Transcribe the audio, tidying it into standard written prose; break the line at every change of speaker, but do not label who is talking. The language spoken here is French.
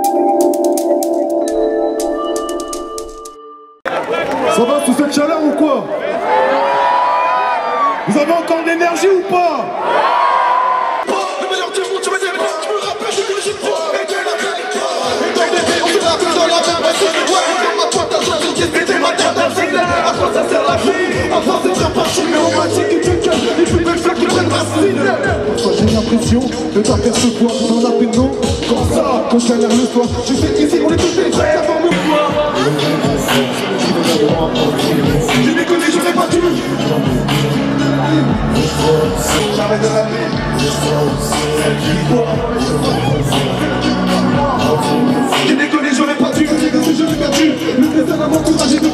Ça va sous cette chaleur ou quoi? Vous avez encore de l'énergie ou pas?
Le meilleur du monde, je me débat, je me rappelle de que j'ai pas. Et de la veille, et dans des vies, on se rappelle dans la même base. Ouais, dans ma pointe à joie, j'ai pété ma tête dans le filet. À quoi ça sert la vie? À force de bien parti, mais on m'a dit que tu calmes les plus belles fleurs qui prennent racine. Parfois j'ai l'impression de t'apercevoir dans la péno. Comme ça, quand je galère le soir, je sais qu'ici on est tous des frères avant me voir. Je m'ai connu, j'aurais pas dû. J'arrête de rappeler. Je déconne, j'aurais pas dû. Je l'ai perdu. Le plaisir à m'encourager de